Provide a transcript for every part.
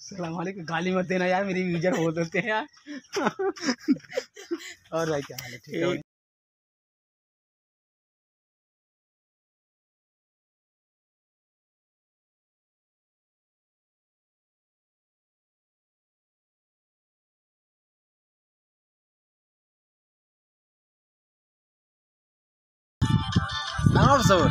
सलाम वालेकुम। गाली मत देना यार, मेरी यूजर बहुत होते हैं यार। और भाई क्या हाल है? ठीक है। हाँ सर।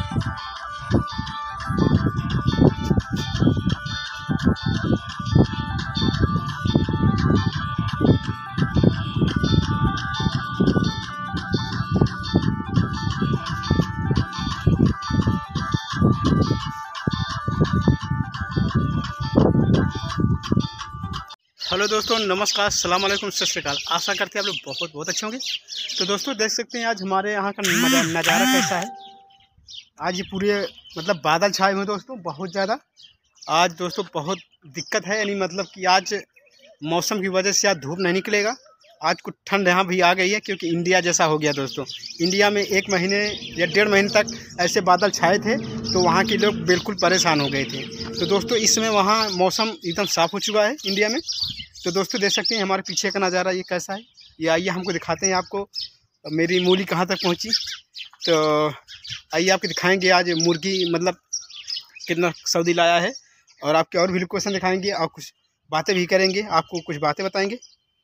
हेलो दोस्तों, नमस्कार, अस्सलाम वालेकुम, सत श्री अकाल। आशा करते हैं आप लोग बहुत बहुत अच्छे होंगे। तो दोस्तों देख सकते हैं आज हमारे यहाँ का नज़ारा कैसा है। आज ये पूरे मतलब बादल छाए हुए हैं दोस्तों, बहुत ज़्यादा। आज दोस्तों बहुत दिक्कत है, यानी मतलब कि आज मौसम की वजह से आज धूप नहीं निकलेगा। आज कुछ ठंड यहाँ भी आ गई है, क्योंकि इंडिया जैसा हो गया दोस्तों। इंडिया में 1 महीने या 1.5 महीने तक ऐसे बादल छाए थे, तो वहाँ के लोग बिल्कुल परेशान हो गए थे। तो दोस्तों इस समय वहाँ मौसम एकदम साफ़ हो चुका है इंडिया में। तो दोस्तों देख सकते हैं हमारे पीछे का नज़ारा ये कैसा है। ये आइए हमको दिखाते हैं आपको मेरी मूली कहाँ तक पहुँची। तो आइए आपको दिखाएँगे आज मुर्गी मतलब कितना सऊदी लाया है, और आपके और भी लोकेशन दिखाएँगे और कुछ बातें भी करेंगे, आपको कुछ बातें बताएंगे।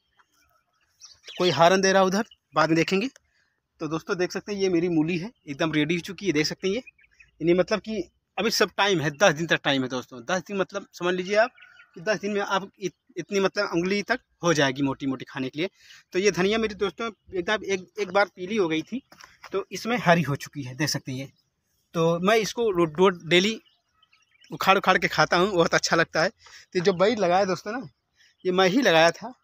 कोई हारन दे रहा उधर, बाद में देखेंगे। तो दोस्तों देख सकते हैं ये मेरी मूली है, एकदम रेडी हो चुकी है। देख सकते हैं ये यानी मतलब कि अभी सब टाइम है, 10 दिन तक टाइम है दोस्तों। 10 दिन मतलब समझ लीजिए आप कि 10 दिन में आप इतनी मतलब उंगली तक हो जाएगी मोटी मोटी खाने के लिए। तो ये धनिया मेरी दोस्तों एकदम एक बार पीली हो गई थी, तो इसमें हरी हो चुकी है, देख सकते हैं ये। तो मैं इसको रोज डेली उखाड़ उखाड़ के खाता हूँ, बहुत अच्छा लगता है। तो जो बड़ी लगाया दोस्तों ना, ये मैं ही लगाया था।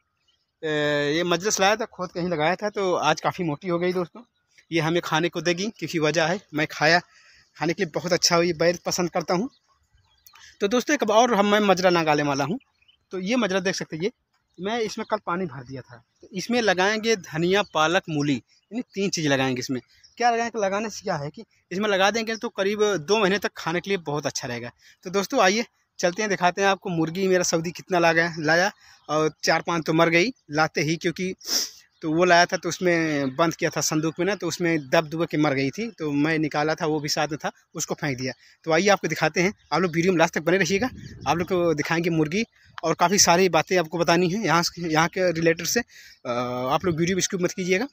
ये मजलिस लाया था, खुद कहीं लगाया था। तो आज काफ़ी मोटी हो गई दोस्तों। ये हमें खाने को देगी, क्योंकि वजह है मैं खाने के लिए बहुत अच्छा हुई बैर पसंद करता हूँ। तो दोस्तों एक और मैं मजरा लगाने वाला हूँ। तो ये मजरा देख सकते हैं, ये मैं इसमें कल पानी भर दिया था। तो इसमें लगाएंगे धनिया, पालक, मूली, यानी 3 चीज़ लगाएंगे इसमें। क्या लगाएंगे? लगाने से क्या है कि इसमें लगा देंगे तो करीब 2 महीने तक खाने के लिए बहुत अच्छा रहेगा। तो दोस्तों आइए चलते हैं, दिखाते हैं आपको मुर्गी मेरा सऊदी कितना लाया। और 4-5 तो मर गई लाते ही, क्योंकि तो वो लाया था तो उसमें बंद किया था संदूक में ना, तो उसमें दब दुब के मर गई थी। तो मैं निकाला था, वो भी साथ में था, उसको फेंक दिया। तो आइए आपको दिखाते हैं, आप लोग वीडियो में लास्ट तक बने रहिएगा। आप लोग को दिखाएंगे मुर्गी, और काफ़ी सारी बातें आपको बतानी है यहाँ के रिलेटेड से। आप लोग वीडियो स्किप मत कीजिएगा।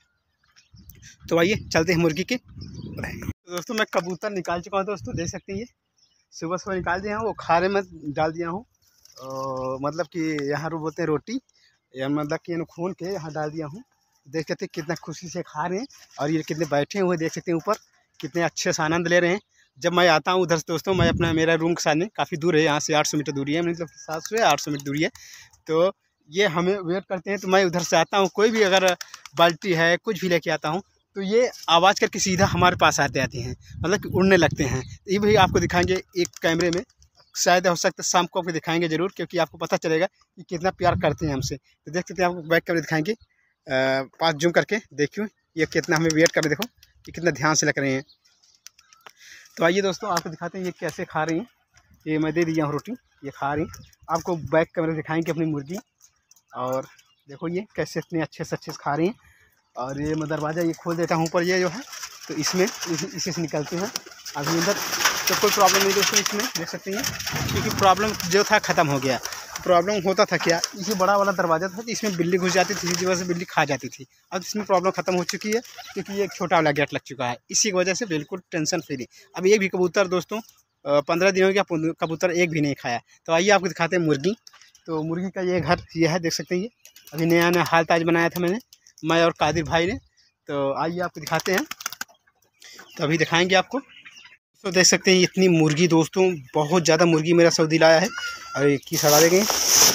तो आइए चलते हैं मुर्गी के। तो दोस्तों मैं कबूतर निकाल चुका हूँ दोस्तों, देख सकते हैं ये सुबह सुबह निकाल दिया हूँ। वो खारे में डाल दिया हूँ, मतलब कि यहाँ बोलते हैं रोटी, या मतलब कि खून के यहाँ डाल दिया हूँ। देख सकते हैं कितना खुशी से खा रहे हैं, और ये कितने बैठे हुए देख सकते हैं ऊपर, कितने अच्छे से आनंद ले रहे हैं। जब मैं आता हूँ उधर से दोस्तों, मैं अपना मेरा रूम के सामने काफ़ी दूर है, यहाँ से 800 मीटर दूरी है, मतलब 700 या 800 मीटर दूरी है। तो ये हमें वेट करते हैं, तो मैं उधर से आता हूँ, कोई भी अगर बाल्टी है कुछ भी लेके आता हूँ, तो ये आवाज़ करके सीधा हमारे पास आते हैं, मतलब कि उड़ने लगते हैं। ये भी आपको दिखाएंगे एक कैमरे में, शायद हो सकता है शाम को आपको दिखाएंगे ज़रूर, क्योंकि आपको पता चलेगा कि कितना प्यार करते हैं हमसे। तो देख सकते हैं, आपको बैक कैमरे दिखाएंगे, पास जूम करके देखियो ये कितना हमें वेट कर, देखो ये कितना ध्यान से लग रहे हैं। तो आइए दोस्तों आपको दिखाते हैं ये कैसे खा रही हैं। ये मैं दे दिया हूँ रोटी, ये खा रही। आपको बैक कैमरे दिखाएंगे अपनी मुर्गी, और देखो ये कैसे इतने अच्छे से खा रही हैं। और ये मैं दरवाज़ा ये खोल देता हूँ ऊपर, ये जो है तो इसमें इसी से निकलते हैं। अभी अंदर तो कोई प्रॉब्लम नहीं दोस्तों, इसमें देख सकते हैं, क्योंकि प्रॉब्लम जो था ख़त्म हो गया। प्रॉब्लम होता था क्या, इसी बड़ा वाला दरवाज़ा था, तो इसमें बिल्ली घुस जाती थी, इसी वजह से बिल्ली खा जाती थी। अब इसमें प्रॉब्लम ख़त्म हो चुकी है, क्योंकि ये एक छोटा वाला गेट लग चुका है, इसी की वजह से बिल्कुल टेंशन फ्री। अब एक भी कबूतर दोस्तों 15 दिन हो गया, कबूतर एक भी नहीं खाया। तो आइए आपको दिखाते हैं मुर्गी। तो मुर्गी का ये घर ये है, देख सकते हैं, ये अभी नया हाल ताज बनाया था मैं और कादिर भाई ने। तो आइए आपको दिखाते हैं, तो अभी दिखाएंगे आपको। तो देख सकते हैं इतनी मुर्गी दोस्तों, बहुत ज़्यादा मुर्गी मेरा सऊदी लाया है। और एक ही सड़ा देंगे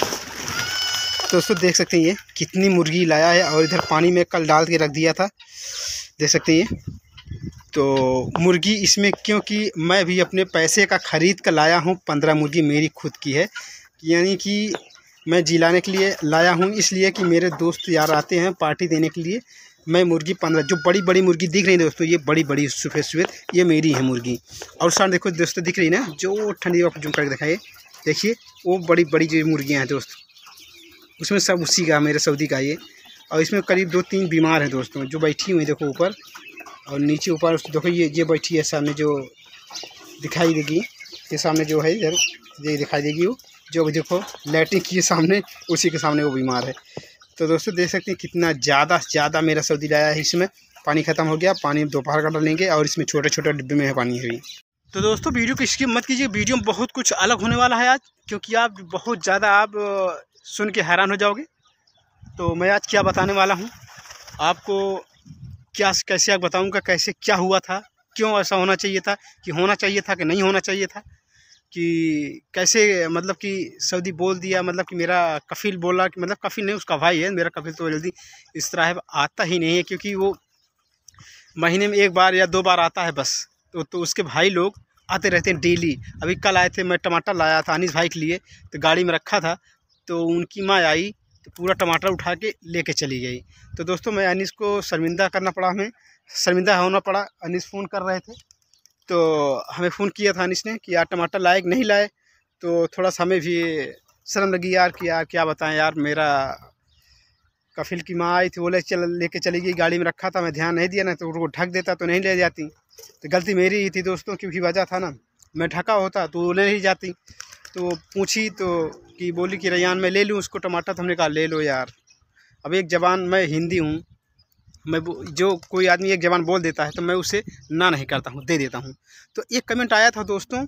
दोस्तों, देख सकते हैं ये कितनी मुर्गी लाया है, और इधर पानी में कल डाल के रख दिया था, देख सकते हैं ये। तो मुर्गी इसमें, क्योंकि मैं भी अपने पैसे का ख़रीद कर लाया हूँ, 15 मुर्गी मेरी खुद की है, यानी कि मैं जिलाने के लिए लाया हूँ, इसलिए कि मेरे दोस्त यार आते हैं पार्टी देने के लिए। मैं मुर्गी 15, जो बड़ी बड़ी मुर्गी दिख रही है दोस्तों, ये बड़ी बड़ी सफ़ेद ये मेरी है मुर्गी। और साथ देखो दोस्तों दिख रही है ना, जो ठंडी आप जूम करके दिखाइए, देखिए वो बड़ी बड़ी जो मुर्गियाँ हैं दोस्त, उसमें सब उसी का, मेरे सऊदी का ये। और इसमें करीब 2-3 बीमार हैं दोस्तों, जो बैठी हुई देखो ऊपर, और नीचे ऊपर देखो ये बैठी है सामने, जो दिखाई देगी ये सामने जो है इधर, ये दिखाई देगी वो जो देखो लाइटिंग की सामने, उसी के सामने वो बीमार है। तो दोस्तों देख सकते हैं कितना ज़्यादा मेरा सऊदी लाया है। इसमें पानी ख़त्म हो गया, पानी दोपहर का डालेंगे, और इसमें छोटे छोटे डिब्बे में है पानी है। तो दोस्तों वीडियो को स्किप मत कीजिए, वीडियो में बहुत कुछ अलग होने वाला है आज, क्योंकि आप बहुत ज़्यादा आप सुन के हैरान हो जाओगे। तो मैं आज क्या बताने वाला हूँ आपको, क्या कैसे आप बताऊँगा, कैसे क्या हुआ था, क्यों ऐसा होना चाहिए था, कि होना चाहिए था कि नहीं होना चाहिए था, कि कैसे मतलब कि सऊदी बोल दिया, मतलब कि मेरा कफिल बोला कि, मतलब कफिल नहीं उसका भाई है, मेरा कफिल तो जल्दी इस तरह आता ही नहीं है, क्योंकि वो महीने में 1 बार या 2 बार आता है बस। तो उसके भाई लोग आते रहते हैं डेली। अभी कल आए थे, मैं टमाटर लाया था अनीस भाई के लिए, तो गाड़ी में रखा था, तो उनकी माँ आई तो पूरा टमाटर उठा के लेके चली गई। तो दोस्तों मैं अनीस को शर्मिंदा करना पड़ा, हमें शर्मिंदा होना पड़ा। अनीस फ़ोन कर रहे थे, तो हमें फ़ोन किया था अनीस ने कि यार टमाटर लाए कि नहीं लाए। तो थोड़ा सा हमें भी शर्म लगी यार, कि यार क्या बताएं यार, मेरा कफिल की माँ आई थी, बोले चल लेके चली गई, गाड़ी में रखा था, मैं ध्यान नहीं दिया ना, तो उनको ढक देता तो नहीं ले जाती। तो गलती मेरी ही थी दोस्तों, क्योंकि वजह था ना, मैं ढका होता तो वो ले ही जाती। तो पूछी तो कि बोली कि रैयान मैं ले लूँ उसको टमाटर, तो हमने कहा ले लो यार। अब एक जबान, मैं हिंदी हूँ, मैं जो कोई आदमी एक जबान बोल देता है तो मैं उसे ना नहीं करता हूँ, दे देता हूँ। तो एक कमेंट आया था दोस्तों,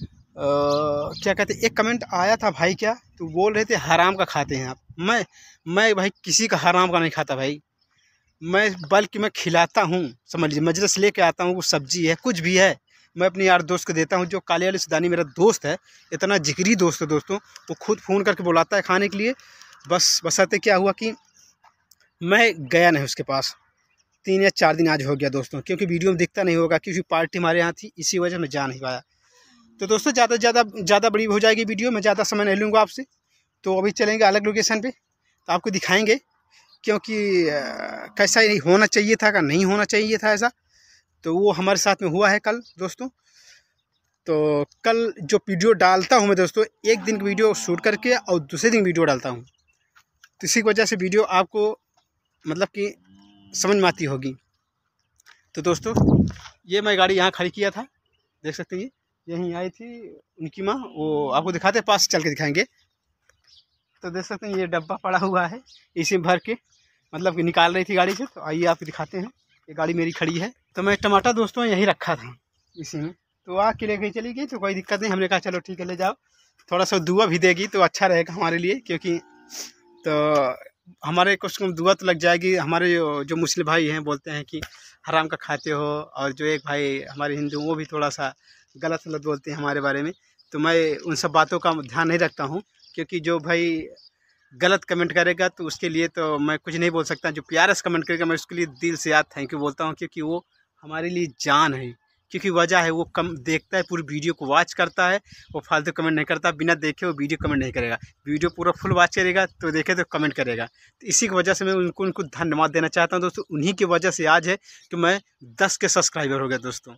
क्या कहते, एक कमेंट आया था भाई, क्या तो बोल रहे थे हराम का खाते हैं आप। मैं भाई किसी का हराम का नहीं खाता भाई, बल्कि मैं खिलाता हूँ, समझ लीजिए मजलिस लेके आता हूँ, वो सब्जी है कुछ भी है, मैं अपने यार दोस्त को देता हूँ। जो काले वाले सुदानी मेरा दोस्त है, इतना जिगरी दोस्त है दोस्तों, वो खुद फ़ोन करके बुलाता है खाने के लिए। बसते क्या हुआ कि मैं गया नहीं उसके पास, 3 या 4 दिन आज हो गया दोस्तों, क्योंकि वीडियो में दिखता नहीं होगा, क्योंकि पार्टी हमारे यहाँ थी, इसी वजह मैं जा नहीं पाया। तो दोस्तों ज़्यादा बड़ी हो जाएगी वीडियो, मैं ज़्यादा समय नहीं लूँगा आपसे। तो अभी चलेंगे अलग लोकेशन पे, तो आपको दिखाएंगे, क्योंकि कैसा ही होना चाहिए था, का नहीं होना चाहिए था ऐसा। तो वो हमारे साथ में हुआ है कल दोस्तों। तो कल जो वीडियो डालता हूँ मैं दोस्तों, एक दिन की वीडियो शूट करके और दूसरे दिन वीडियो डालता हूँ, तो इसी वजह से वीडियो आपको मतलब कि समझ में आती होगी। तो दोस्तों ये मैं गाड़ी यहाँ खड़ी किया था, देख सकते हैं, यहीं आई थी उनकी माँ, वो आपको दिखाते हैं, पास चल के दिखाएंगे। तो देख सकते हैं ये डब्बा पड़ा हुआ है, इसी में भर के मतलब कि निकाल रही थी गाड़ी से। तो आइए आपको दिखाते हैं, ये गाड़ी मेरी खड़ी है। तो मैं टमाटर दोस्तों यहीं रखा था इसी में, तो आके ले गई, चली गई, तो कोई दिक्कत नहीं। हमने कहा चलो ठीक है ले जाओ, थोड़ा सा दुआ भी देगी तो अच्छा रहेगा हमारे लिए, क्योंकि तो हमारे कुछ दुआ तो लग जाएगी। हमारे जो मुस्लिम भाई हैं बोलते हैं कि हराम का खाते हो, और जो एक भाई हमारे हिंदू वो भी थोड़ा सा गलत बोलते हैं हमारे बारे में। तो मैं उन सब बातों का ध्यान नहीं रखता हूँ, क्योंकि जो भाई गलत कमेंट करेगा तो उसके लिए तो मैं कुछ नहीं बोल सकता। जो प्यारा से कमेंट करेगा मैं उसके लिए दिल से याद थैंक यू बोलता हूँ, क्योंकि वो हमारे लिए जान है। क्योंकि वजह है वो कम देखता है, पूरी वीडियो को वॉच करता है, वो फालतू कमेंट नहीं करता, बिना देखे वो वीडियो कमेंट नहीं करेगा। वीडियो पूरा फुल वॉच करेगा तो देखे तो कमेंट करेगा। तो इसी की वजह से मैं उनको धन्यवाद देना चाहता हूँ दोस्तों। उन्हीं की वजह से आज है कि मैं 10 के सब्सक्राइबर हो गया दोस्तों।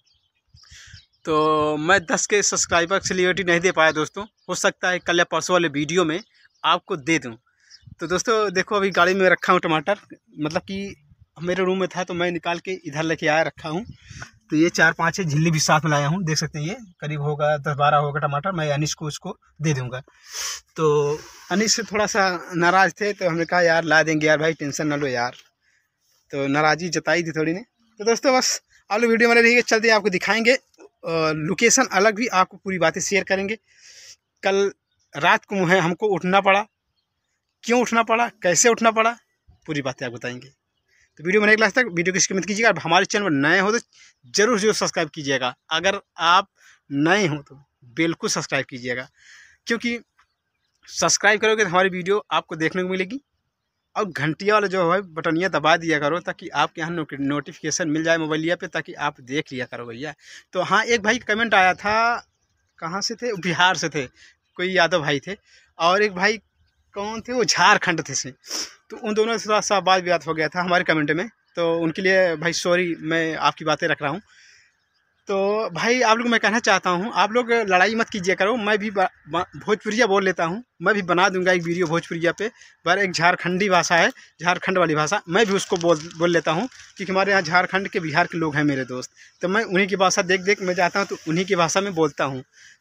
तो मैं 10 के सब्सक्राइबर सेलिब्रिटी नहीं दे पाया दोस्तों, हो सकता है कल या परसों वाले वीडियो में आपको दे दूँ। तो दोस्तों देखो अभी गाड़ी में रखा हूँ टमाटर, मतलब कि मेरे रूम में था तो मैं निकाल के इधर लेके आया रखा हूँ। तो ये 4-5 है, झिल्ली भी साथ में लाया हूँ, देख सकते हैं। ये करीब होगा 10-12 होगा टमाटर, मैं अनीस को उसको दे दूँगा। तो अनीस से थोड़ा सा नाराज़ थे, तो हमने कहा यार ला देंगे यार भाई, टेंशन ना लो यार। तो नाराज़गी जताई थी थोड़ी ने। तो दोस्तों बस आप लोग वीडियो में रहिए, चलते आपको दिखाएँगे लोकेशन अलग भी, आपको पूरी बातें शेयर करेंगे। कल रात को हमको उठना पड़ा, क्यों उठना पड़ा, कैसे उठना पड़ा, पूरी बातें आपको बताएंगे। तो वीडियो में एक लास्ट तक वीडियो की स्किप मत कीजिएगा। हमारे चैनल पर नए हो तो जरूर सब्सक्राइब कीजिएगा। अगर आप नए हो तो बिल्कुल सब्सक्राइब कीजिएगा, क्योंकि सब्सक्राइब करोगे तो हमारी वीडियो आपको देखने को मिलेगी। और घंटिया वाला जो है बटनिया दबा दिया करो, ताकि आपके यहाँ नोटिफिकेशन मिल जाए मोबाइलिया पे, ताकि आप देख लिया करो भैया। तो हाँ एक भाई कमेंट आया था, कहाँ से थे, बिहार से थे, कोई यादव भाई थे, और एक भाई कौन थे, वो झारखंड थे से। तो उन दोनों से थोड़ा सा वाद विवाद हो गया था हमारे कमेंट में। तो उनके लिए भाई सॉरी, मैं आपकी बातें रख रहा हूँ। तो भाई आप लोग मैं कहना चाहता हूँ, आप लोग लड़ाई मत कीजिए करो। मैं भी भोजपुरिया बोल लेता हूँ, मैं भी बना दूंगा एक वीडियो भोजपुरिया पे। पर एक झारखंडी भाषा है, झारखंड वाली भाषा, मैं भी उसको बोल लेता हूँ, क्योंकि हमारे यहाँ झारखंड के, बिहार के लोग हैं मेरे दोस्त। तो मैं उन्हीं की भाषा देख मैं जाता हूँ, तो उन्हीं की भाषा में बोलता हूँ।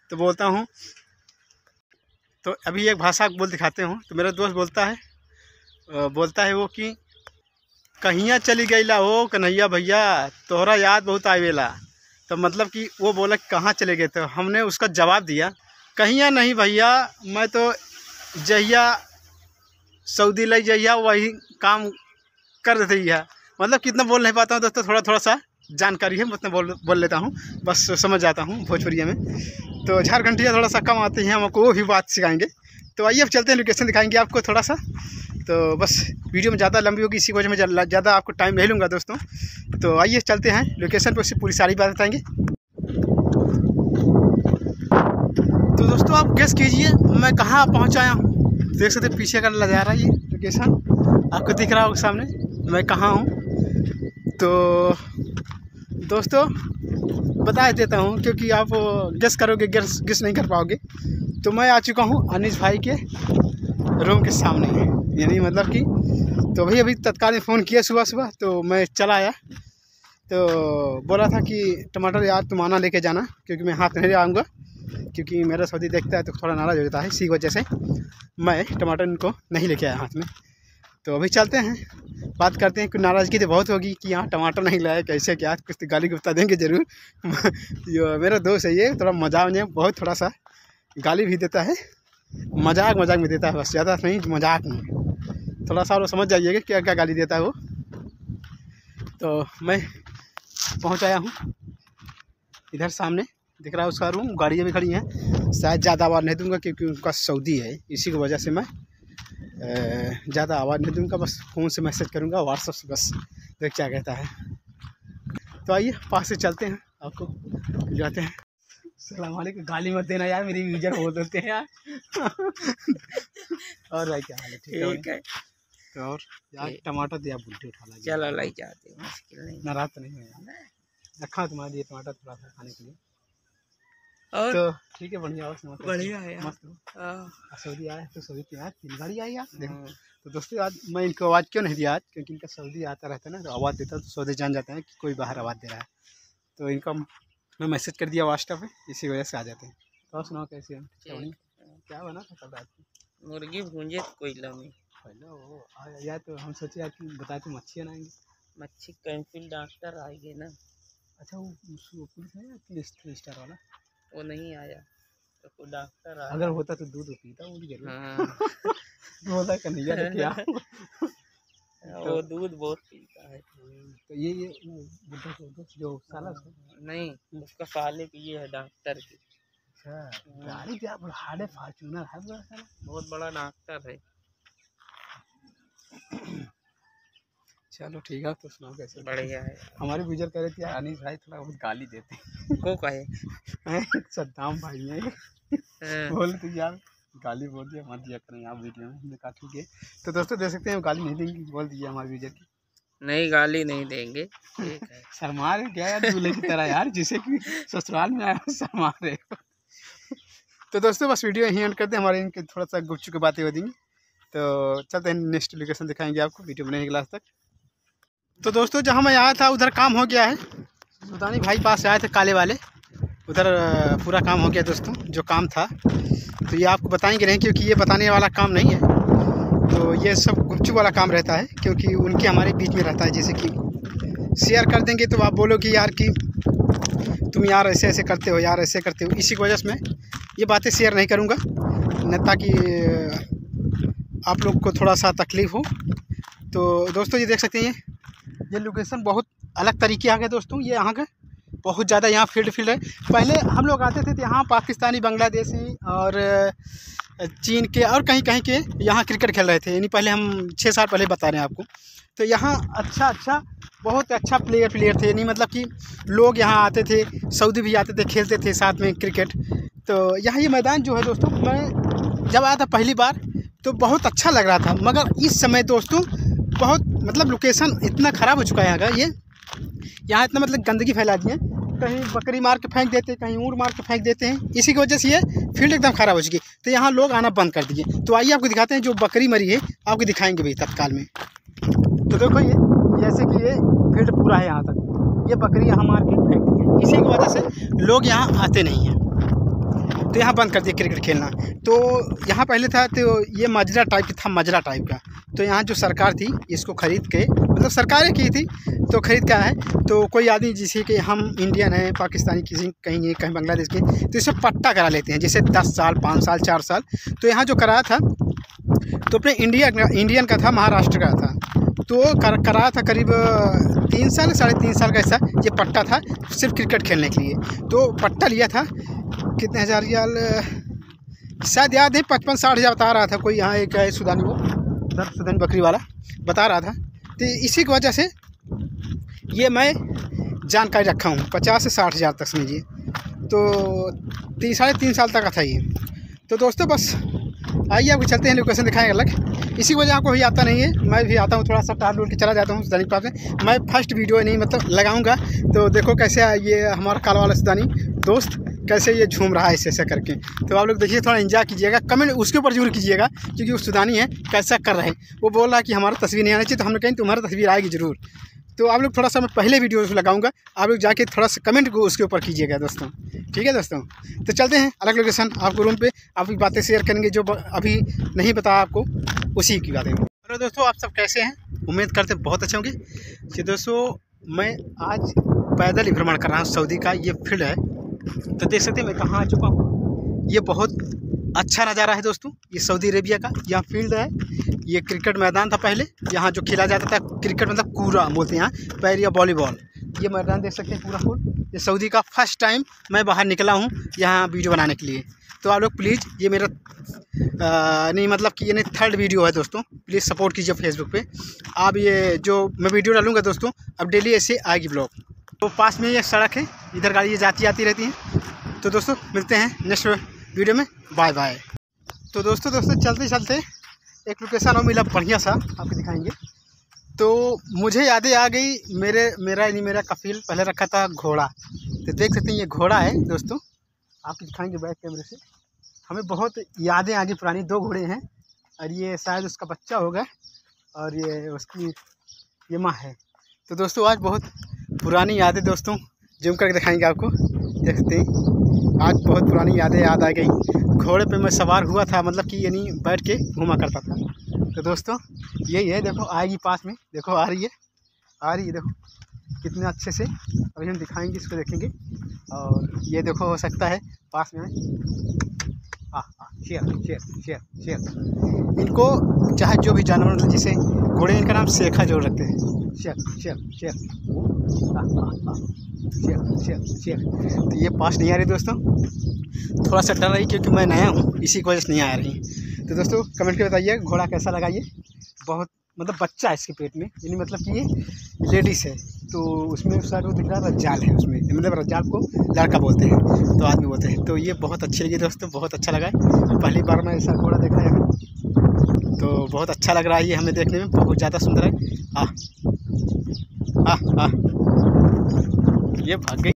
तो अभी एक भाषा बोल दिखाते हूँ। तो मेरा दोस्त बोलता है वो कि कहिया चली गईला हो कन्हैया भैया, तोहरा याद बहुत आवेला। तो मतलब कि वो बोला कहाँ चले गए। तो हमने उसका जवाब दिया, कहिया नहीं भैया, मैं तो जहिया सऊदी लग जहिया वही काम कर देती है। मतलब कितना बोल नहीं पाता हूँ दोस्तों, थोड़ा सा जानकारी है, उतना बोल लेता हूँ, बस समझ जाता हूँ भोजपुरिया में। तो झारखंडिया थोड़ा सा कम आती हैं, हमको वो भी बात सिखाएंगे। तो आइए अब चलते हैं, लोकेशन दिखाएंगे आपको थोड़ा सा। तो बस वीडियो में ज़्यादा लंबी होगी, इसी वजह में ज़्यादा आपको टाइम नहीं लूँगा दोस्तों। तो आइए चलते हैं लोकेशन पर, उससे पूरी सारी बात बताएंगे। तो दोस्तों आप गेस कीजिए मैं कहाँ पहुँच आया हूँ। देख सकते पीछे का नज़ारा, ये लोकेशन आपको दिख रहा होगा सामने, मैं कहाँ हूँ। तो दोस्तों बता देता हूँ, क्योंकि आप गेस करोगे, गेस नहीं कर पाओगे। तो मैं आ चुका हूँ अनीस भाई के रूम के सामने, यानी मतलब कि तो भाई अभी तत्काल में फ़ोन किया सुबह, तो मैं चला आया। तो बोला था कि टमाटर यार तुम आना लेके जाना, क्योंकि मैं हाथ नहीं आऊँगा, क्योंकि मेरा सऊदी देखता है तो थोड़ा नाराज़ हो जाता है, इसी वजह से मैं टमाटर इनको नहीं लेके आया हाथ में। तो अभी चलते हैं, बात करते हैं। कुछ नाराज़गी तो बहुत होगी कि यहाँ टमाटर नहीं लाए, कैसे क्या, कुछ तो गाली गुफ्ता देंगे ज़रूर। मेरा दोस्त है ये, थोड़ा मजाक में बहुत, थोड़ा सा गाली भी देता है, मजाक में देता है, बस ज़्यादा नहीं, मजाक में। थोड़ा सा और समझ जाइएगा क्या क्या गाली देता है वो। तो मैं पहुँच आया हूँ इधर, सामने दिख रहा है उसका रूम, गाड़ियाँ भी खड़ी हैं। शायद ज़्यादा आवाज़ नहीं दूंगा क्योंकि उनका सऊदी है, इसी की वजह से मैं ज़्यादा आवाज़ नहीं दूंगा, बस फ़ोन से मैसेज करूंगा, व्हाट्सएप से, बस देख क्या कहता है। तो आइए पास से चलते हैं, आपको जाते हैं। सलाम वालेकुम, गाली मत देना यार, मेरी यूजर बोल देते हैं यार। और भाई क्या हाल है? ठीक है। तो और यार टमाटर दिया बुल्टी उठा ला, चलो लाई जाते हैं, मुश्किल नहीं, नाराज तो नहीं है यार, रखा तुम्हारे लिए टमाटर थोड़ा सा खाने के लिए। और तो ठीक है, बढ़िया बढ़िया है मस्त। सऊदी आया तो सऊदी की यार तीन गाड़ी आई यार। तो दोस्तों आज मैं इनको आवाज़ क्यों नहीं दिया आज, क्योंकि इनका सऊदी आता रहता है ना, तो आवाज़ देता तो सऊदी जान जाते हैं कि कोई बाहर आवाज़ दे रहा है। तो इनका मैं मैसेज कर दिया व्हाट्सएप पे, इसी वजह से आ जाते हैं। तो और सुनाओ कैसे हैं? क्या बना था कल रात में? मुर्गी भूंजे कोयला में। हेलो यार, तो हम सोचे यार कि बताए तो मच्छी बनाएंगे। मच्छी कैंसिल, डॉक्टर आएंगे ना। अच्छा वो पुलिस है या 3 स्टार वाला? वो नहीं आया तो डॉक्टर आया। अगर होता तो दूध पीता वो भी जरूर। हाँ। होता कन्हैया तो क्या। वो दूध बहुत पीता है। तो ये बुढ़ा जो साला नहीं, उसका साले की ये है डॉक्टर की। अच्छा, गाड़ी क्या हार्ड फॉर्च्यूनर है, बड़ा साला, बहुत बड़ा डॉक्टर है। चलो ठीक है, तो सुनाओ कैसे? बढ़िया है। हमारे गुजर कह रहे थे यार अनीस भाई थोड़ा बहुत गाली देते को कहे सद्दाम भाई है बोल तो यार गाली बोल दिया, मत दिया करें आप वीडियो में। हमने कहा ठीक है। तो दोस्तों देख सकते हैं गाली नहीं देंगे, बोल दीजिए हमारे गुजर की। नहीं गाली नहीं देंगे, ठीक है। शर्मा रहे क्या यार, दूल्हे की तरह यार, जिसे कि ससुराल में आया शर्मा रहे। तो दोस्तों बस वीडियो यहीं एंड करते हैं, हमारे इनके थोड़ा सा गुपचुप की बातें हो देंगी। तो चलते हैं, नेक्स्ट लोकेशन दिखाएंगे आपको, वीडियो बनाने के लास्ट तक। तो दोस्तों जहाँ मैं आया था उधर काम हो गया है, सुल्तानी भाई पास आए थे काले वाले, उधर पूरा काम हो गया दोस्तों जो काम था। तो ये आपको बताएंगे नहीं, क्योंकि ये बताने वाला काम नहीं है। तो ये सब गुपचुप वाला काम रहता है, क्योंकि उनके हमारे बीच में रहता है। जैसे कि शेयर कर देंगे तो आप बोलोगे यार कि तुम यार ऐसे ऐसे करते हो, यार ऐसे करते हो, इसी की वजह से मैं ये बातें शेयर नहीं करूँगा, न ताकि आप लोग को थोड़ा सा तकलीफ़ हो। तो दोस्तों ये देख सकते हैं, ये लोकेशन बहुत अलग तरीके आ गए दोस्तों। ये यहाँ का बहुत ज़्यादा यहाँ फील्ड है। पहले हम लोग आते थे तो यहाँ पाकिस्तानी, बांग्लादेशी और चीन के और कहीं कहीं के यहाँ क्रिकेट खेल रहे थे, यानी पहले हम 6 साल पहले बता रहे हैं आपको। तो यहाँ अच्छा बहुत अच्छा प्लेयर थे, यानी मतलब कि लोग यहाँ आते थे, सऊदी भी आते थे, खेलते थे साथ में क्रिकेट। तो यहाँ ये मैदान जो है दोस्तों, मैं जब आया था पहली बार तो बहुत अच्छा लग रहा था, मगर इस समय दोस्तों बहुत मतलब लोकेशन इतना ख़राब हो चुका है यहाँ का। यहाँ इतना मतलब गंदगी फैला दी है। कहीं बकरी मार के फेंक देते हैं, कहीं ऊँट मार के फेंक देते हैं। इसी की वजह से ये फील्ड एकदम ख़राब हो चुकी है। तो यहाँ लोग आना बंद कर दिए। तो आइए आपको दिखाते हैं जो बकरी मरी है, आपको दिखाएंगे भाई तत्काल में। तो देखो ये जैसे कि ये फील्ड पूरा है यहाँ तक, ये बकरी यहाँ मार के फेंक दी है। इसी की वजह से लोग यहाँ आते नहीं हैं, तो यहाँ बंद कर दिया क्रिकेट खेलना। तो यहाँ पहले था तो ये मजरा टाइप था, मजरा टाइप का। तो यहाँ जो सरकार थी इसको ख़रीद के, मतलब सरकारें की थी तो ख़रीद के है। तो कोई आदमी जैसे कि हम इंडियन हैं, पाकिस्तानी, किसी कहीं कहीं बांग्लादेश के, तो इसे पट्टा करा लेते हैं, जैसे 10 साल 5 साल 4 साल। तो यहाँ जो कराया था तो अपने इंडियन का था, महाराष्ट्र का था। तो कराया था करीब 3 साल 3.5 साल का ऐसा ये पट्टा था, सिर्फ क्रिकेट खेलने के लिए। तो पट्टा लिया था कितने हज़ार रियाल, शायद याद है 55-60 हज़ार बता रहा था कोई। यहाँ एक है सुदानी, वो सुदानी बकरी वाला बता रहा था। तो इसी की वजह से ये मैं जानकारी रखा हूँ 50 से 60 हज़ार तक समझिए। तो 3.5 साल तक का था ये। तो दोस्तों बस आइए आपको चलते हैं, लोकेशन दिखाएंगे अलग। इसी वजह आपको भी आता नहीं है, मैं भी आता हूँ थोड़ा सा टाल के चला जाता हूँ सुदानी पास में। मैं फर्स्ट वीडियो नहीं मतलब लगाऊंगा। तो देखो कैसे ये हमारा काला वाला सुदानी दोस्त कैसे ये झूम रहा है ऐसे करके। तो आप लोग देखिए, थोड़ा एंजॉय कीजिएगा, कमेंट उसके ऊपर जरूर कीजिएगा, क्योंकि वो सुदानी है कैसा कर रहे हैं। वो बोल रहा है कि हमारा तस्वीर नहीं आनी चाहिए, तो हमने कहीं तुम्हारी तस्वीर आएगी ज़रूर। तो आप लोग थोड़ा सा, मैं पहले वीडियो लगाऊंगा, आप लोग जाके थोड़ा सा कमेंट को उसके ऊपर कीजिएगा दोस्तों, ठीक है दोस्तों। तो चलते हैं अलग लोकेशन, आपको रूम पे आपकी बातें शेयर करेंगे जो अभी नहीं बताया आपको, उसी की बातें। हेलो दोस्तों, आप सब कैसे हैं? उम्मीद करते बहुत अच्छे होंगे। जी दोस्तों, मैं आज पैदल ही भ्रमण कर रहा हूँ सऊदी का। ये फील्ड है, तो देख सकते हैं मैं कहाँ आ चुका हूँ। ये बहुत अच्छा नज़ारा है दोस्तों, ये सऊदी अरेबिया का। यहाँ फील्ड है, ये क्रिकेट मैदान था पहले, यहाँ जो खेला जाता था क्रिकेट, मतलब कूरा बोलते हैं यहाँ, पैर या वॉलीबॉल। ये मैदान देख सकते हैं पूरा फुल। ये सऊदी का फर्स्ट टाइम मैं बाहर निकला हूँ यहाँ वीडियो बनाने के लिए। तो आप लोग प्लीज़, ये मेरा नहीं मतलब कि ये नहीं थर्ड वीडियो है दोस्तों, प्लीज़ सपोर्ट कीजिए फेसबुक पे। आप ये जो मैं वीडियो डालूँगा दोस्तों, अब डेली ऐसे आएगी ब्लॉग। तो पास में ये सड़क है, इधर गाड़ी ये जाती आती रहती है। तो दोस्तों मिलते हैं नेक्स्ट वीडियो में, बाय बाय। तो दोस्तों चलते चलते एक लोकेशन और मिला बढ़िया सा, आपको दिखाएंगे। तो मुझे यादें आ गई, मेरा कफील पहले रखा था घोड़ा। तो देख सकते हैं ये घोड़ा है दोस्तों, आपको दिखाएंगे बैक कैमरे से। हमें बहुत यादें आ गई पुरानी। 2 घोड़े हैं और ये शायद उसका बच्चा होगा और ये उसकी ये माँ है। तो दोस्तों आज बहुत पुरानी यादें दोस्तों जूम करके दिखाएंगे आपको, देख सकते हैं। आज बहुत पुरानी यादें याद आ गई। घोड़े पे मैं सवार हुआ था, मतलब कि यानी बैठ के घूमा करता था। तो दोस्तों यही है, देखो आएगी पास में, देखो आ रही है देखो कितने अच्छे से। अभी हम दिखाएंगे, इसको देखेंगे। और ये देखो हो सकता है पास में शेर। इनको चाहे जो भी जानवर, मतलब जैसे घोड़े, इनका नाम शेखा जोड़ रखते हैं। शेर। तो ये पास नहीं आ रही दोस्तों, थोड़ा सा डर रही, क्योंकि मैं नया हूँ, इसी की वजह से नहीं आ रही। तो दोस्तों कमेंट करके बताइए घोड़ा कैसा लगा। ये बहुत मतलब बच्चा है इसके पेट में, यानी मतलब कि ये लेडीज़ है। तो उसमें शायद वो दिख रहा है रज्जाल है उसमें, मतलब रज्जाल को लड़का बोलते हैं, तो आदमी बोलते हैं। तो ये बहुत अच्छी लगी दोस्तों, बहुत अच्छा लगा। पहली बार मैं ऐसा घोड़ा देखा है, तो बहुत अच्छा लग रहा है ये हमें देखने में, बहुत ज़्यादा सुंदर है। ये भाग गई।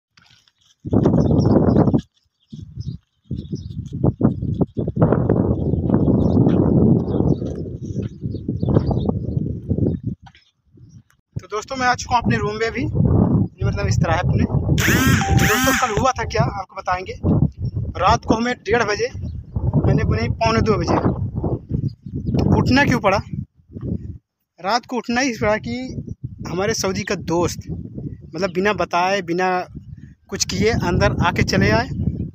तो दोस्तों मैं आ चुका हूँ अपने रूम में भी, ये मतलब इस तरह है अपने। तो दोस्तों कल हुआ था क्या आपको बताएंगे। रात को हमें 1:30 बजे, मैंने नहीं 1:45 बजे तो उठना क्यों पड़ा। रात को उठना ही पड़ा कि हमारे सऊदी का दोस्त मतलब बिना बताए बिना कुछ किए अंदर आके चले आए।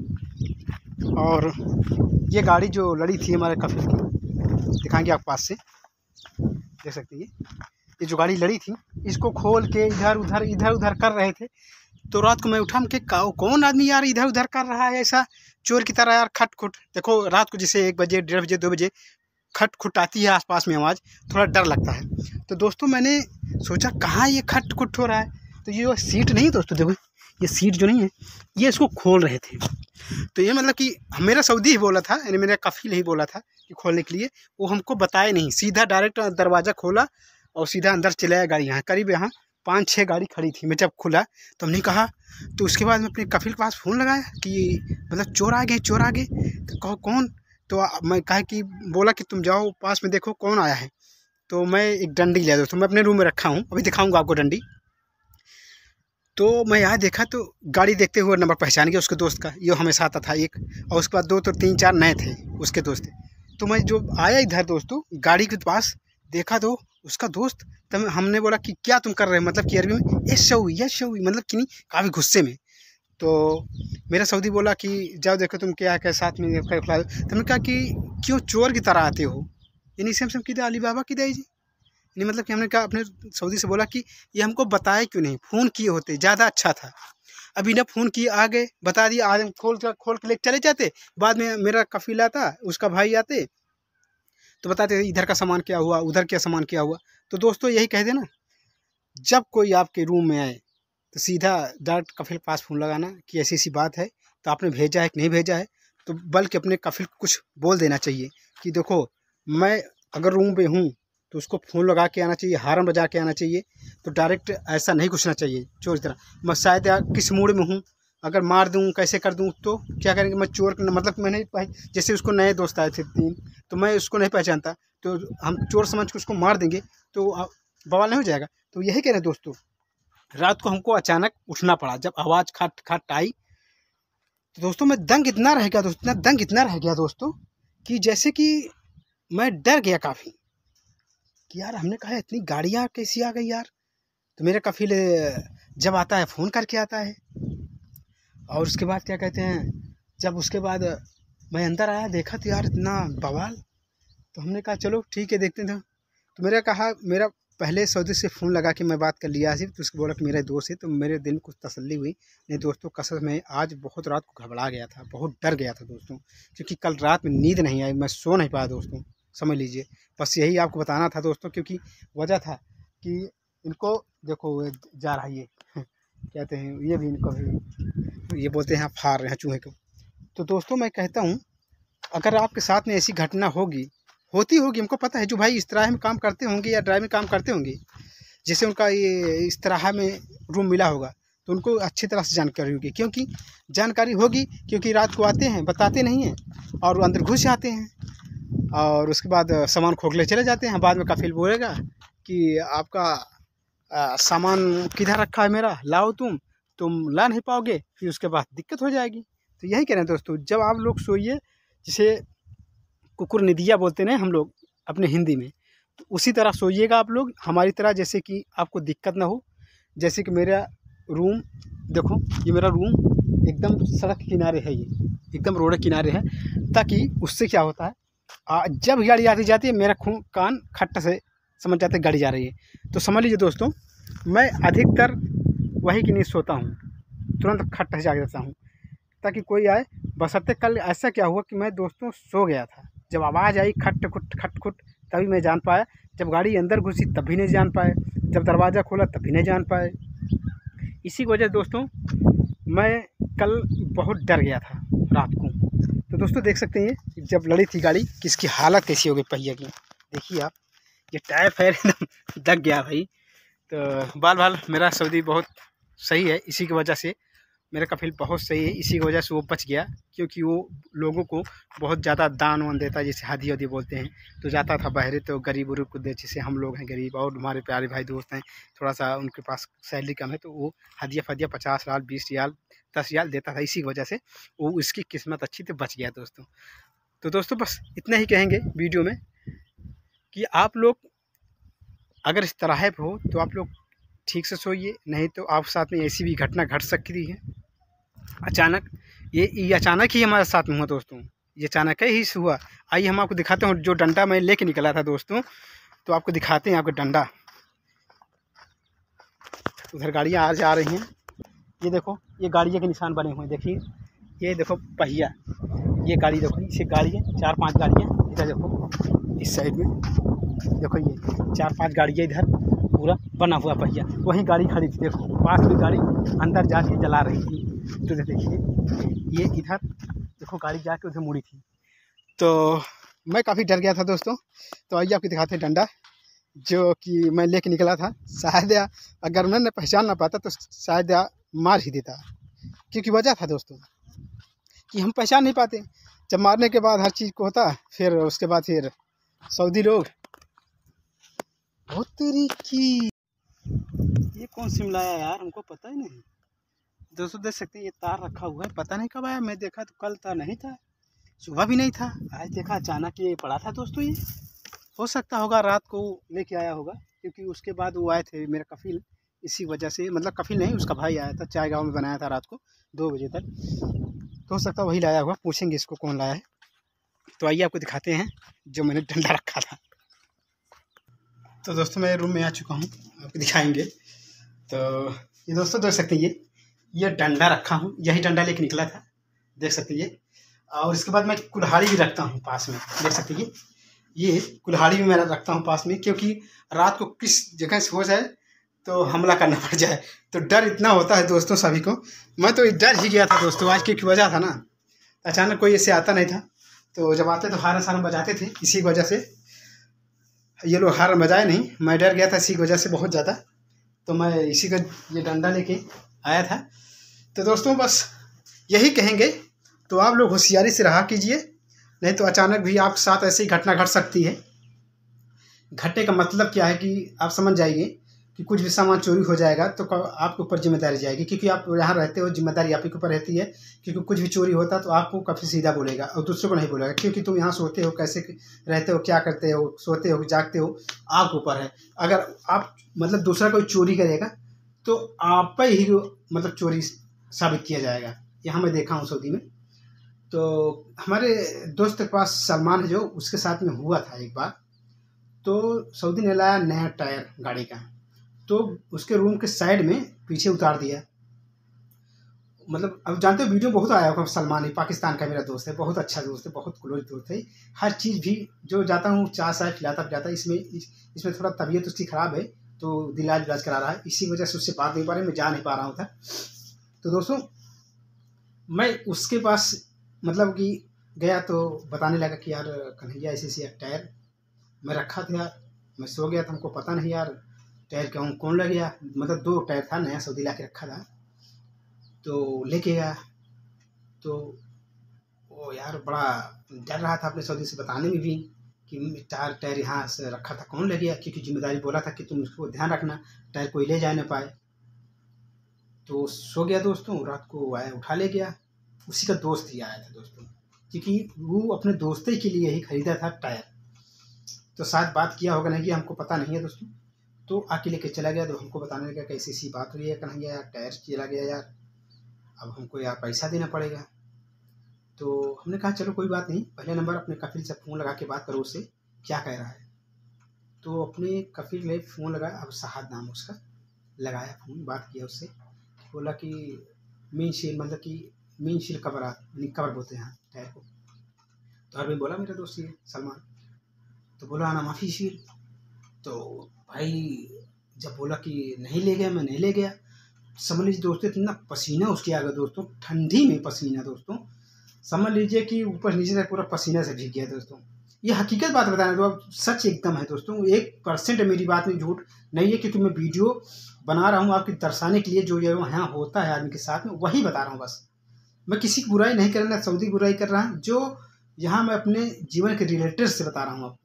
और ये गाड़ी जो लड़ी थी हमारे कफील की, दिखाएंगे आप पास से, देख सकते हैं। ये जो गाड़ी लड़ी थी इसको खोल के इधर उधर कर रहे थे। तो रात को मैं उठा के कौन आदमी यार इधर उधर कर रहा है ऐसा चोर की तरह यार, खट खुट। देखो रात को जैसे 1 बजे 1:30 बजे 2 बजे खट खुट आती है आसपास में आवाज़, थोड़ा डर लगता है। तो दोस्तों मैंने सोचा कहाँ ये खट खुट हो रहा है। तो ये सीट नहीं दोस्तों, देखो ये सीट जो नहीं है, ये इसको खोल रहे थे। तो ये मतलब कि मेरा सऊदी ही बोला था, यानी मेरा कफील ही बोला था कि खोलने के लिए, वो हमको बताया नहीं, सीधा डायरेक्ट दरवाज़ा खोला और सीधा अंदर चले आया गाड़ी। यहाँ करीब यहाँ 5-6 गाड़ी खड़ी थी। मैं जब खुला तो हमने कहा, तो उसके बाद मैं अपने कफिल के पास फ़ोन लगाया कि मतलब चोर आ गए, चोर आ गए। तो कहो कौन? तो मैं कहा कि बोला कि तुम जाओ पास में देखो कौन आया है। तो मैं एक डंडी लिया दोस्तों, मैं अपने रूम में रखा हूँ, अभी दिखाऊंगा आपको डंडी। तो मैं यहाँ देखा तो गाड़ी देखते हुए नंबर पहचान गया उसके दोस्त का, ये हमेशा आता था एक, और उसके बाद 2 तो 3-4 नए थे उसके दोस्त। तो मैं जो आया इधर दोस्तों गाड़ी के पास देखा तो उसका दोस्त, तब हमने बोला कि क्या तुम कर रहे हो, मतलब कि अरबी में यस शौई मतलब कि नहीं, काफ़ी गुस्से में। तो मेरा सऊदी बोला कि जाओ देखो तुम क्या क्या साथ में खिला दो। तो हमने कहा कि क्यों चोर की तरह आते हो, यानी सेम सेम किधर अली बाबा किधर जी, नहीं मतलब कि हमने कहा अपने सऊदी से बोला कि ये हमको बताए क्यों नहीं, फ़ोन किए होते ज़्यादा अच्छा था। अभी ना फ़ोन किए आ गए, बता दिया, आज हम खोल के लेके चले जाते, बाद में मेरा कफील आता, उसका भाई आते तो बताते इधर का सामान क्या हुआ, उधर क्या सामान क्या हुआ। तो दोस्तों यही कह देना, जब कोई आपके रूम में आए तो सीधा डायरेक्ट कफिल के पास फ़ोन लगाना कि ऐसी ऐसी बात है, तो आपने भेजा है कि नहीं भेजा है। तो बल्कि अपने कफिल को कुछ बोल देना चाहिए कि देखो मैं अगर रूम पे हूँ तो उसको फ़ोन लगा के आना चाहिए, हारन बजा के आना चाहिए। तो डायरेक्ट ऐसा नहीं घुसना चाहिए चोर की तरह। मैं शायद किस मूड में हूँ, अगर मार दूँ कैसे कर दूँ तो क्या करेंगे, मैं चोर मतलब मैंने जैसे उसको नए दोस्त आए थे 3, तो मैं उसको नहीं पहचानता, तो हम चोर समझ के उसको मार देंगे तो बवाल नहीं हो जाएगा। तो यही कह रहे हैं दोस्तों, रात को हमको अचानक उठना पड़ा, जब आवाज़ खट खट आई तो दोस्तों मैं दंग इतना रह गया दोस्तों, दंग इतना रह गया दोस्तों कि जैसे कि मैं डर गया काफ़ी कि यार हमने कहा इतनी गाड़ियाँ कैसी आ गई यार। तो मेरा कफिल जब आता है फ़ोन करके आता है, और उसके बाद क्या कहते हैं, जब उसके बाद मैं अंदर आया देखा तो यार इतना बवाल। तो हमने कहा चलो ठीक है देखते थे। तो मेरा पहले सऊदी से फ़ोन लगा के मैं बात कर लिया आसिफ, तो उसको बोला कि मेरा दोस्त है, तो मेरे दिल में कुछ तसल्ली हुई। नहीं दोस्तों कसम में आज बहुत रात को घबरा गया था, बहुत डर गया था दोस्तों, क्योंकि कल रात में नींद नहीं आई, मैं सो नहीं पाया दोस्तों, समझ लीजिए। बस यही आपको बताना था दोस्तों, क्योंकि वजह था कि इनको देखो जा रहा है ये कहते हैं, ये भी इनको भी ये बोलते हैं फाड़ रहे हैं चूहे को। तो दोस्तों मैं कहता हूँ अगर आपके साथ में ऐसी घटना होती होगी, हमको पता है जो भाई इस तरह में काम करते होंगे या ड्राइव में काम करते होंगे, जैसे उनका ये इस तरह में रूम मिला होगा, तो उनको अच्छी तरह से जानकारी होगी, क्योंकि जानकारी होगी क्योंकि रात को आते हैं बताते नहीं हैं और अंदर घुस जाते हैं और उसके बाद सामान खोखले चले जाते हैं। बाद में कफिल बोलेगा कि आपका सामान किधर रखा है मेरा, लाओ तुम ला नहीं पाओगे, फिर उसके बाद दिक्कत हो जाएगी। तो यही कह रहे हैं दोस्तों, जब आप लोग सोइए, जिसे कुकुर निदिया बोलते हैं हम लोग अपने हिंदी में, तो उसी तरह सोइएगा आप लोग हमारी तरह, जैसे कि आपको दिक्कत ना हो। जैसे कि मेरा रूम देखो, ये मेरा रूम एकदम सड़क के किनारे है, ये एकदम रोड के किनारे है, ताकि उससे क्या होता है जब गाड़ी आती जाती है मेरा कान खट्टा से समझ जाते गाड़ी जा रही है। तो समझ लीजिए दोस्तों, मैं अधिकतर वही की नींद सोता हूँ, तुरंत खट्टा से जाग जाता हूँ ताकि कोई आए। बशर्ते कल ऐसा क्या हुआ कि मैं दोस्तों सो गया था, जब आवाज़ आई खट खुट तभी मैं जान पाया, जब गाड़ी अंदर घुसी तब भी नहीं जान पाए, जब दरवाज़ा खोला तब भी नहीं जान पाए। इसी वजह दोस्तों मैं कल बहुत डर गया था रात को। तो दोस्तों देख सकते हैं जब लड़ी थी गाड़ी कि इसकी हालत कैसी हो गई पहिया की, देखिए आप, ये टायर फायर एकदम दग गया भाई। तो बाल मेरा सऊदी बहुत सही है, इसी की वजह से मेरा कफिल बहुत सही है, इसी की वजह से वो बच गया, क्योंकि वो लोगों को बहुत ज़्यादा दान वान देता है, जैसे हदी वदी बोलते हैं। तो जाता था बहरे तो गरीब उरीब को दे, जैसे हम लोग हैं गरीब और हमारे प्यारे भाई दोस्त हैं, थोड़ा सा उनके पास सैलरी कम है, तो वो हदिया फदिया 50 रियाल 20 रियाल 10 रियाल देता था। इसी की वजह से वो उसकी किस्मत अच्छी थी, बच गया दोस्तों। तो दोस्तों बस इतना ही कहेंगे वीडियो में कि आप लोग अगर इस तरह हो तो आप लोग ठीक से सोइए, नहीं तो आप साथ में ऐसी भी घटना घट सकती है अचानक। ये अचानक ही हमारे साथ में हुआ दोस्तों, ये अचानक ही हुआ। आइए हम आपको दिखाते हैं जो डंडा मैं लेके निकला था दोस्तों, तो आपको दिखाते हैं आपका डंडा। उधर गाड़ियाँ आ जा रही हैं, ये देखो ये गाड़ियों के निशान बने हुए हैं, देखिए ये देखो पहिया, ये गाड़ी देखो, इसे गाड़ी है 4-5 गाड़ियाँ इधर देखो, इस साइड में देखो ये 4-5 गाड़ियाँ इधर पूरा बना हुआ पहिया, वहीं गाड़ी खड़ी थी देखो, पास में गाड़ी अंदर जाके जला रही थी। तो देखिए ये इधर देखो गाड़ी जाके उधर मुड़ी थी। तो मैं काफ़ी डर गया था दोस्तों। तो आइए आपको दिखाते हैं डंडा, जो कि मैं लेके निकला था। शायद अगर मैंने पहचान ना पाता तो शायद मार ही देता, क्योंकि वजह था दोस्तों कि हम पहचान नहीं पाते। जब मारने के बाद हर चीज़ को होता, फिर उसके बाद फिर सऊदी लोग बहुत तेरी की ये कौन सिम लाया यार, हमको पता ही नहीं। दोस्तों देख सकते हैं ये तार रखा हुआ है, पता नहीं कब आया। मैं देखा तो कल तार नहीं था, सुबह भी नहीं था, आज देखा अचानक ये पड़ा था दोस्तों। ये हो सकता होगा रात को लेके आया होगा, क्योंकि उसके बाद वो आए थे मेरा कफिल, इसी वजह से, मतलब कफिल नहीं उसका भाई आया था, चाय गाँव में बनाया था रात को 2 बजे तक। तो हो सकता वही लाया होगा, पूछेंगे इसको कौन लाया है। तो आइए आपको दिखाते हैं जो मैंने डंडा रखा था। तो दोस्तों मैं रूम में आ चुका हूँ, आपको दिखाएंगे। तो ये दोस्तों देख सकते हैं ये डंडा रखा हूँ, यही डंडा लेके निकला था, देख सकते हैं। और इसके बाद मैं कुल्हाड़ी भी रखता हूँ पास में, देख सकते हैं ये कुल्हाड़ी भी मैं रखता हूँ पास में, क्योंकि रात को किस जगह से हो जाए तो हमला करना पड़ जाए, तो डर इतना होता है दोस्तों सभी को। मैं तो डर ही गया था दोस्तों, आज की वजह था ना, अचानक कोई ऐसे आता नहीं था, तो जब आते तो हारन सारन बजाते थे, इसी वजह से ये लोग हारन बजाए नहीं, मैं डर गया था इसी वजह से बहुत ज़्यादा, तो मैं इसी का ये डंडा लेके आया था। तो दोस्तों बस यही कहेंगे, तो आप लोग होशियारी से रहा कीजिए, नहीं तो अचानक भी आपके साथ ऐसी घटना घट सकती है। घटने का मतलब क्या है कि आप समझ जाइए कि कुछ भी सामान चोरी हो जाएगा तो आपके ऊपर जिम्मेदारी जाएगी, क्योंकि आप यहाँ रहते हो, जिम्मेदारी आप ही के ऊपर रहती है। क्योंकि कुछ भी चोरी होता तो आपको काफ़ी सीधा बोलेगा और दूसरों को नहीं बोलेगा, क्योंकि तुम यहाँ सोते हो, कैसे रहते हो, क्या करते हो, सोते हो जागते हो, आपके ऊपर है। अगर आप मतलब दूसरा कोई चोरी करेगा तो आप पे ही मतलब चोरी साबित किया जाएगा। यहाँ मैं देखा हूँ सऊदी में। तो हमारे दोस्त के पास सलमान है जो, उसके साथ में हुआ था एक बार। तो सऊदी ने लाया नया टायर गाड़ी का, तो उसके रूम के साइड में पीछे उतार दिया। मतलब अब जानते हो वीडियो बहुत आया होगा, सलमान ही पाकिस्तान का मेरा दोस्त है, बहुत अच्छा दोस्त है, बहुत क्लोज दोस्त है। हर चीज़ भी जो जाता हूँ चाय साय खिलाता पिलाता। इसमें थोड़ा तबीयत उसकी ख़राब है, तो इलाज विलाज करा रहा है, इसी वजह से उससे बात नहीं पा रहे, मैं जा नहीं पा रहा हूँ था। तो दोस्तों मैं उसके पास मतलब कि गया तो बताने लगा कि यार कन्हैया ऐसे टायर मैं रखा था यार, मैं सो गया था, हमको पता नहीं यार टायर कौन ले गया। मतलब 2 टायर था, नया सऊदी ला के रखा था, तो लेके गया। तो वो यार बड़ा डर रहा था अपने सऊदी से बताने में भी कि टायर यहाँ से रखा था, कौन ले गया, क्योंकि जिम्मेदारी बोला था कि तुम उसको ध्यान रखना, टायर कोई ले जा ना पाए। तो सो गया दोस्तों, रात को आया उठा ले गया, उसी का दोस्त ही आया था दोस्तों, क्योंकि वो अपने दोस्ते के लिए ही खरीदा था टायर। तो शायद बात किया होगा, नहीं कि हमको पता नहीं है दोस्तों। तो आके लेके चला गया, तो हमको बताने लगा कैसी सी बात हुई है कन्हैया यार, टायर चला गया यार, अब हमको यार पैसा देना पड़ेगा। तो हमने कहा चलो कोई बात नहीं, पहले नंबर अपने कफिल से फ़ोन लगा के बात करो उससे, क्या कह रहा है। तो अपने कफिल ने फ़ोन लगाया, अब साहद नाम उसका, लगाया फ़ोन, बात किया उससे, बोला कि मीन शील, मतलब कि मीन शील कबर कबर बोलते हैं टायर को। तो अरविंद बोला मेरा दोस्त ये सलमान, तो बोला आना माफ़ी शील। तो भाई जब बोला कि नहीं ले गया, मैं नहीं ले गया, समझ लीजिए दोस्तों इतना पसीना उसके आ गया दोस्तों, ठंडी में पसीना दोस्तों, समझ लीजिए कि ऊपर नीचे से पूरा पसीना से भीग गया दोस्तों। ये हकीकत बात बताना तो अब सच एकदम है दोस्तों, 1% मेरी बात में झूठ नहीं है, क्योंकि मैं वीडियो बना रहा हूँ आपके दर्शाने के लिए, जो यहाँ होता है आदमी के साथ में वही बता रहा हूँ बस। मैं किसी की बुराई नहीं कर रहा, सऊदी की बुराई कर रहा हूँ, जो यहाँ मैं अपने जीवन के रिलेटेड से बता रहा हूँ आपको।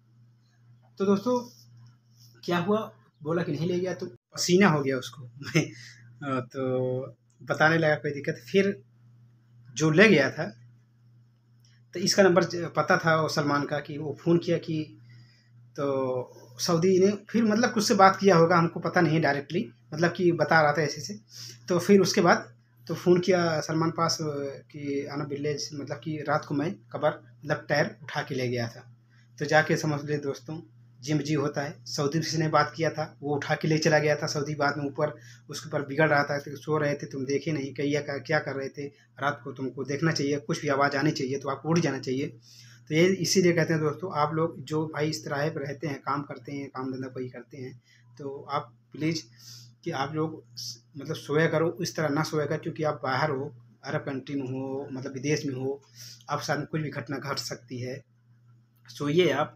तो दोस्तों क्या हुआ, बोला कि नहीं ले गया, तो पसीना हो गया उसको तो बताने लगा कोई दिक्कत। फिर जो ले गया था तो इसका नंबर पता था वो सलमान का, कि वो फ़ोन किया कि, तो सऊदी ने फिर मतलब कुछ से बात किया होगा, हमको पता नहीं है डायरेक्टली, मतलब कि बता रहा था ऐसे से। तो फिर उसके बाद तो फ़ोन किया सलमान पास कि आना विलेज, मतलब कि रात को मैं कबर मतलब टायर उठा के ले गया था। तो जाके समझ ले दोस्तों, जिम जी होता है, सऊदी से ने बात किया था, वो उठा के ले चला गया था सऊदी। बाद में ऊपर उसके ऊपर बिगड़ रहा था, तो सो रहे थे, तुम देखे नहीं क्या कर रहे थे रात को, तुमको देखना चाहिए, कुछ भी आवाज़ आनी चाहिए तो आपको उठ जाना चाहिए। तो ये इसीलिए कहते हैं दोस्तों, आप लोग जो भाई इस तरह पर रहते हैं, काम करते हैं, काम धंधा कोई करते हैं, तो आप प्लीज़ कि आप लोग मतलब सोया करो, इस तरह ना सोया करो, क्योंकि आप बाहर हो, अरब कंट्री में हो, मतलब विदेश में हो, आप साथ में कुछ भी घटना घट सकती है। सोइए आप,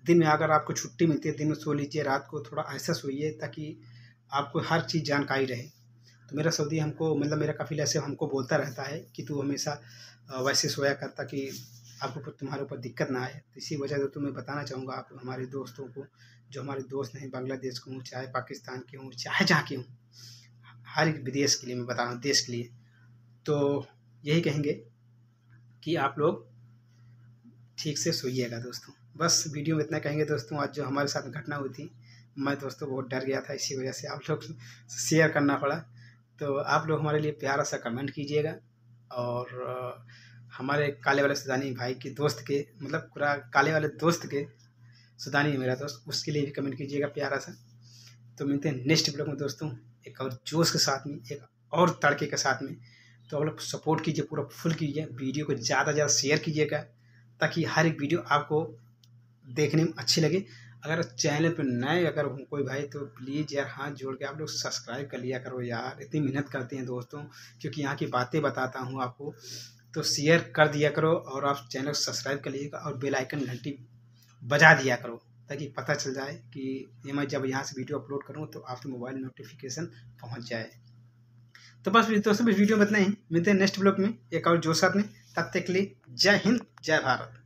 दिन में अगर आपको छुट्टी मिलती है दिन में सो लीजिए, रात को थोड़ा ऐसा सोइए ताकि आपको हर चीज़ जानकारी रहे। तो मेरा सऊदी हमको मतलब मेरा कफ़ील ऐसे हमको बोलता रहता है कि तू हमेशा वैसे सोया कर ताकि आपको तुम्हारे ऊपर दिक्कत ना आए। तो इसी वजह से तो मैं बताना चाहूँगा आप हमारे दोस्तों को, जो हमारे दोस्त हैं बांग्लादेश के हों, चाहे पाकिस्तान के हों, चाहे जहाँ के हों, हर एक विदेश के लिए मैं बता रहा हूँ, देश के लिए। तो यही कहेंगे कि आप लोग ठीक से सोइएगा दोस्तों। बस वीडियो में इतना कहेंगे दोस्तों। आज जो हमारे साथ घटना हुई थी, मैं दोस्तों बहुत डर गया था, इसी वजह से आप लोग शेयर करना पड़ा। तो आप लोग हमारे लिए प्यारा सा कमेंट कीजिएगा और हमारे काले वाले सुदानी भाई के दोस्त के मतलब पूरा काले वाले दोस्त के, सुदानी है मेरा दोस्त, उसके लिए भी कमेंट कीजिएगा प्यारा सा। तो मिलते हैं नेक्स्ट ब्लॉग में दोस्तों, एक और जोश के साथ में, एक और तड़के के साथ में। तो आप लोग सपोर्ट कीजिए, पूरा फुल कीजिए, वीडियो को ज़्यादा से ज़्यादा शेयर कीजिएगा ताकि हर एक वीडियो आपको देखने में अच्छी लगे। अगर चैनल पर नए अगर हो कोई भाई तो प्लीज़ यार हाथ जोड़ के आप लोग सब्सक्राइब कर लिया करो यार, इतनी मेहनत करते हैं दोस्तों क्योंकि यहाँ की बातें बताता हूँ आपको। तो शेयर कर दिया करो और आप चैनल को सब्सक्राइब कर लीजिएगा और बेल आइकन घंटी बजा दिया करो ताकि पता चल जाए कि मैं जब यहाँ से वीडियो अपलोड करूँ तो आपके मोबाइल नोटिफिकेशन पहुँच जाए। तो बस दोस्तों इस वीडियो में इतना ही, मिलते हैं नेक्स्ट ब्लॉग में एक और जोश साथ में। तब तक के लिए जय हिंद, जय भारत।